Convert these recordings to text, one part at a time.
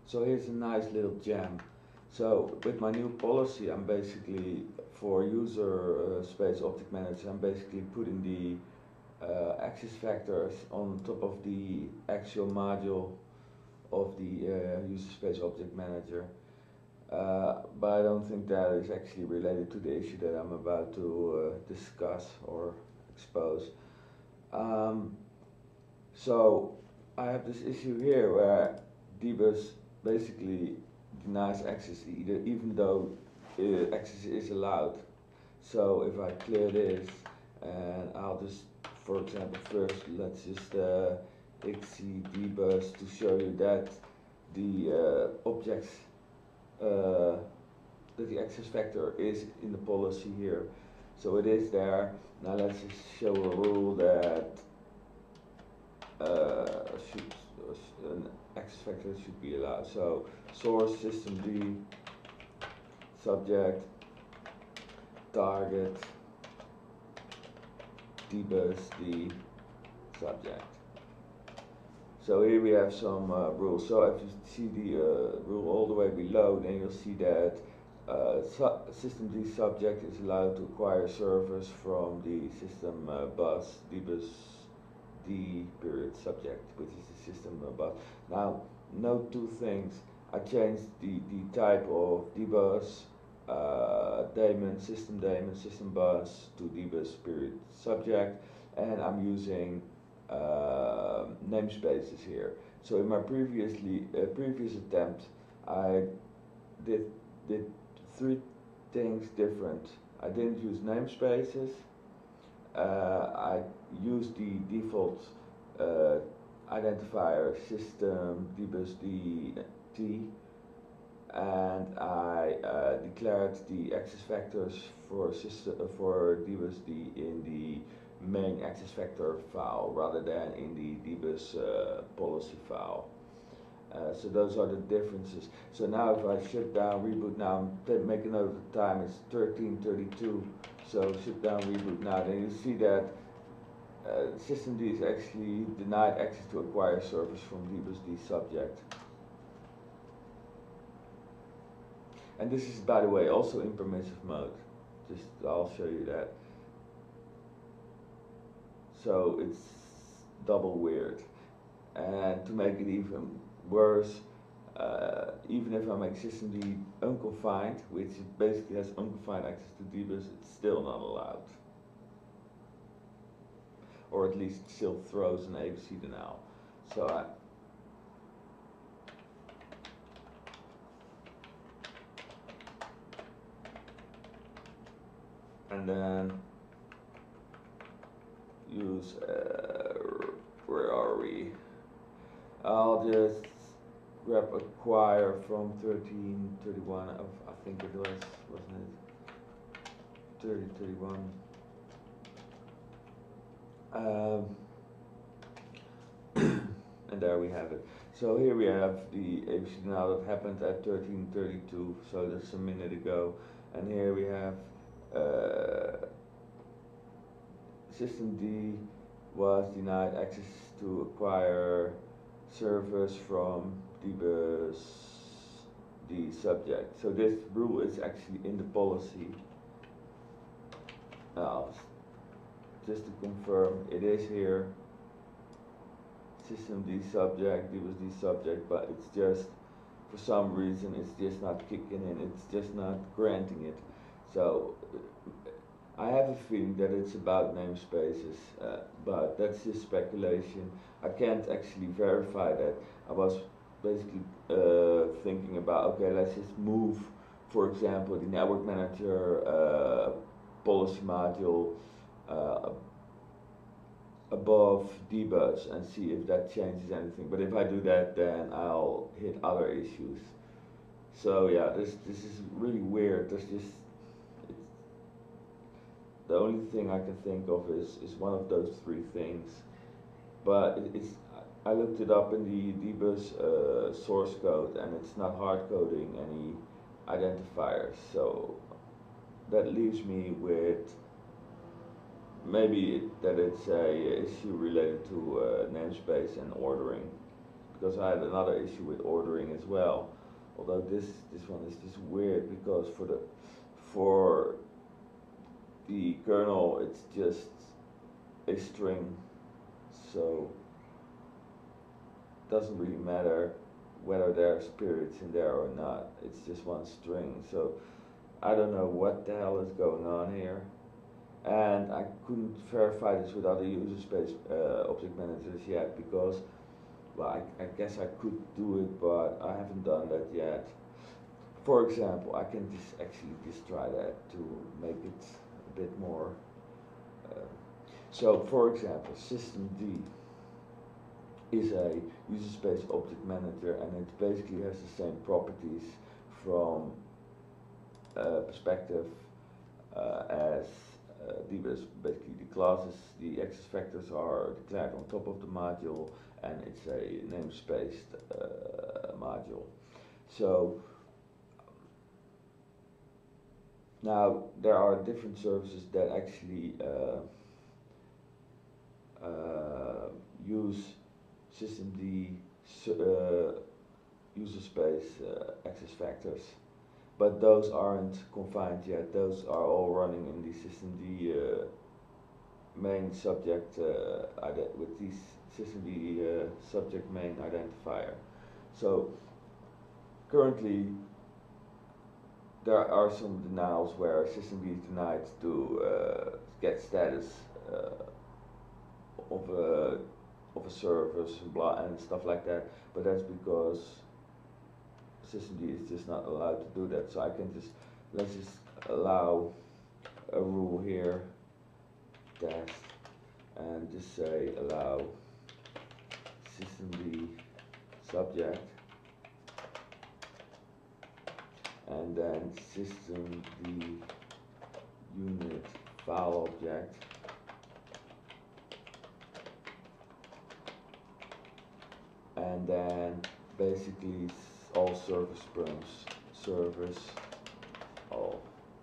So here's a nice little gem. So with my new policy, I'm basically for user space object manager, I'm basically putting the access factors on top of the actual module of the user space object manager. But I don't think that is actually related to the issue that I'm about to discuss or expose. Um, so I have this issue here where dbus basically denies access even though access is allowed. So if I clear this, and I'll just, for example, first let's just xc dbus to show you that the objects that the access factor is in the policy here. So it is there. Now let's just show a rule that an access factor should be allowed. So source systemd subject target dbus d subject. So here we have some rules. So if you see the rule all the way below, then you'll see that systemd subject is allowed to acquire servers from the system bus dbus d period subject, which is the system bus. Now note two things. I changed the type of dbus daemon, system bus to dbus period subject, and I'm using namespaces here. So in my previous attempt, I did three things different. I didn't use namespaces. I used the default identifier system dbus dt, and I declared the access factors for dbus d in the main access factor file rather than in the dbus policy file. So those are the differences. So now if I shut down, reboot now, make a note of the time, it's 13:32. So shut down, reboot now, then you see that systemd is actually denied access to acquire servers from dbus d subject. And this is, by the way, also in permissive mode. Just, I'll show you that. So it's double weird. And to make it even worse, even if I make systemd unconfined, which basically has unconfined access to dbus, it's still not allowed. Or at least still throws an ABC denial. So and then use where are we? I'll just grab acquire from 1331 of, I think it was, wasn't it? 3031. And there we have it. So here we have the ABC now that happened at 13:32, so that's a minute ago. And here we have systemd was denied access to acquire servers from dbus d subject. So this rule is actually in the policy. Now, just to confirm, it is here. Systemd subject, dbus d subject, but it's just, for some reason, it's just not kicking in. It's just not granting it. So I have a feeling that it's about namespaces, but that's just speculation. I can't actually verify that. I was basically thinking about, okay, let's just move, for example, the network manager policy module above dbus and see if that changes anything. But if I do that, then I'll hit other issues. So yeah, this is really weird. There's just, the only thing I can think of is one of those three things. But I looked it up in the dbus source code, and it's not hard coding any identifiers. So that leaves me with maybe that it's a issue related to namespace and ordering. because I had another issue with ordering as well. Although this one is just weird because for the kernel it's just a string, so it doesn't really matter whether there are spirits in there or not. It's just one string. So I don't know what the hell is going on here. And I couldn't verify this with other user space object managers yet because, well, I guess I could do it, but I haven't done that yet. For example, I can just try that to make it a bit more. Uh, so, for example, systemd is a user space object manager, and it basically has the same properties from perspective as basically the classes. The access factors are declared on top of the module, and it's a namespace module. So now there are different services that actually use systemd user space access factors, but those aren't confined yet. Those are all running in the systemd main subject with the systemd subject main identifier. So currently there are some denials where systemd is denied to get status of a service and blah and stuff like that, but that's because systemd is just not allowed to do that. So I can let's just allow a rule here, test, and just say allow systemd subject, and then systemd unit file object, and then basically all service terms, service all,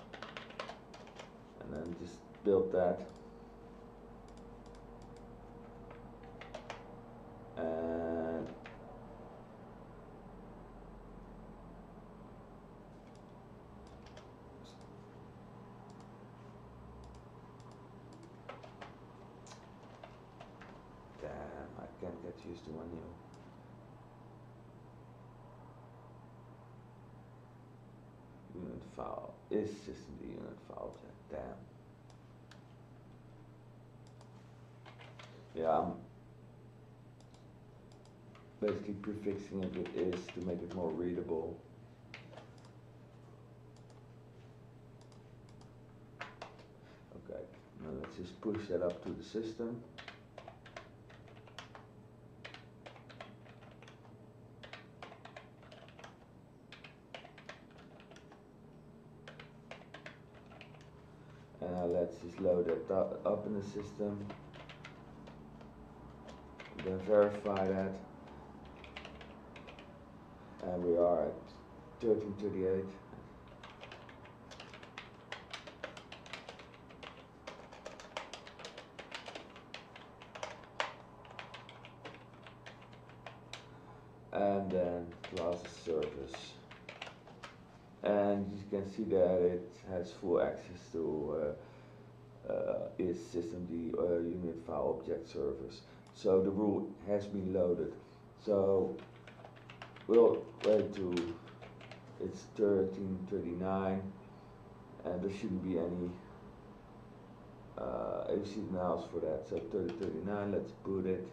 and then just build that, and damn, I can't get used to one new. Unit file is systemd unit file object. Damn. Yeah, I'm basically prefixing it with is to make it more readable. Okay, now let's just push that up to the system. And now let's just load it up in the system, then verify that, and we are at 1338. And then classes service, and you can see that it has full access to is systemd unit file object service. So the rule has been loaded. So we'll wait to it's 1339, and there shouldn't be any ABC denials for that. So 1339, let's boot it.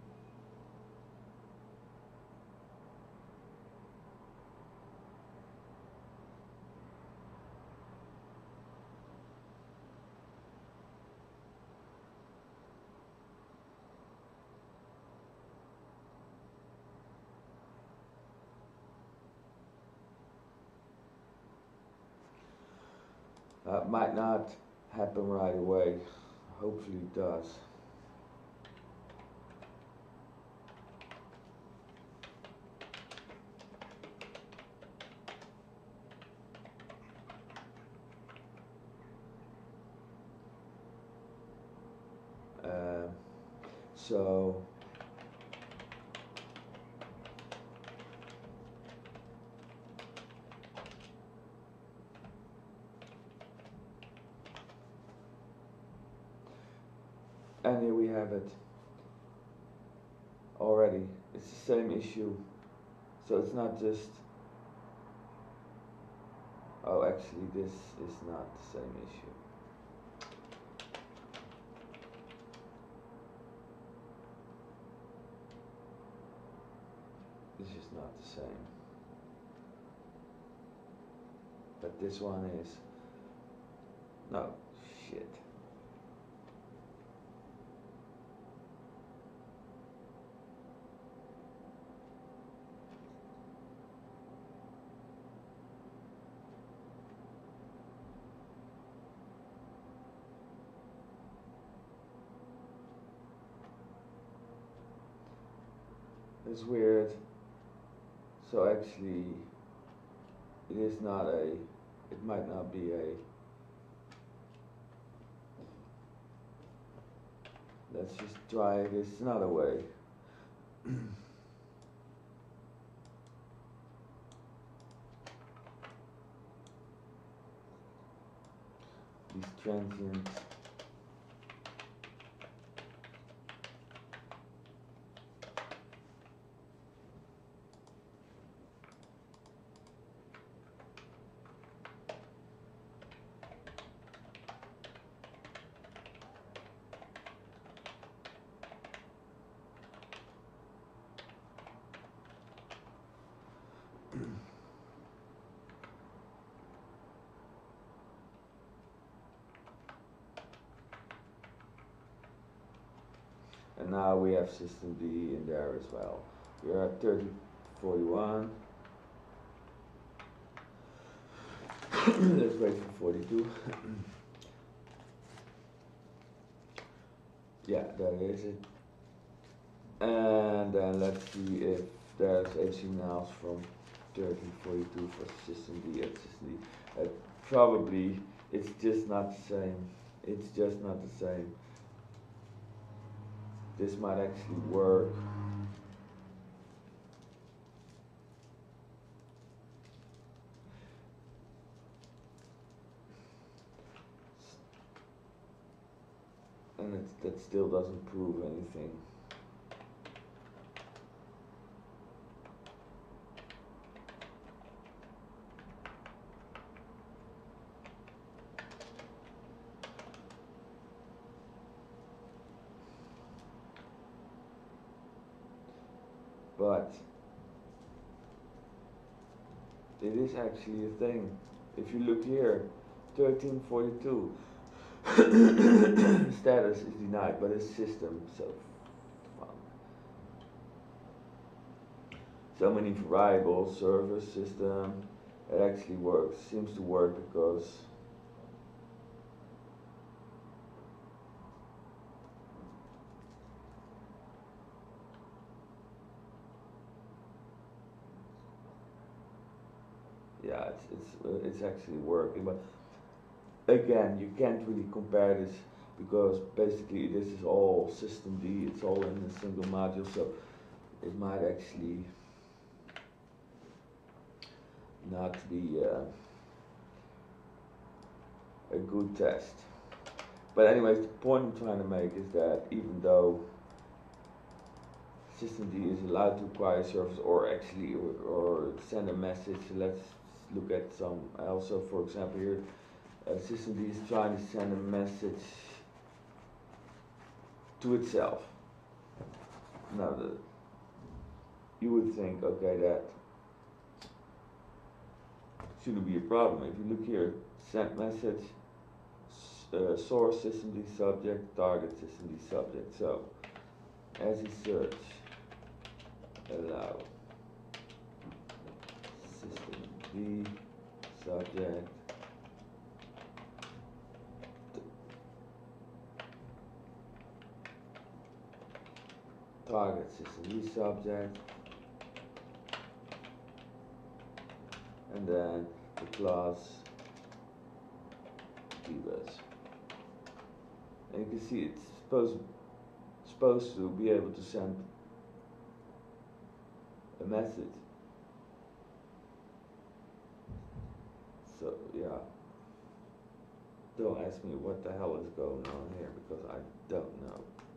Might not happen right away. Hopefully it does. So And here we have it already. It's the same issue. So it's not just, oh actually this is not the same issue. This is not the same. But this one is, no, shit. It's weird. So actually, it is not a, it might not be a, let's just try this another way. These transients. And now we have system D in there as well. We are at 3041. Let's wait for 42. Yeah, there is it. And then let's see if there's anything else from 3042 for system D at system D. Probably it's just not the same. It's just not the same. This might actually work. And that still doesn't prove anything. But it is actually a thing. If you look here, 1342 status is denied by the system. So many variables, server system. It actually works. Seems to work because yeah, it's actually working. But again, you can't really compare this because basically this is all system D. It's all in a single module, so it might actually not be a good test. But anyways, the point I'm trying to make is that even though system D is allowed to acquire service or actually or send a message, let's look at some also. For example, here system D is trying to send a message to itself. Now you would think, okay, that shouldn't be a problem. If you look here, send message, source system D subject, target system D subject. So as you search, allow system D subject target system D subject, and then the class dbus. And you can see it's supposed to be able to send a message. So yeah, don't ask me what the hell is going on here because I don't know.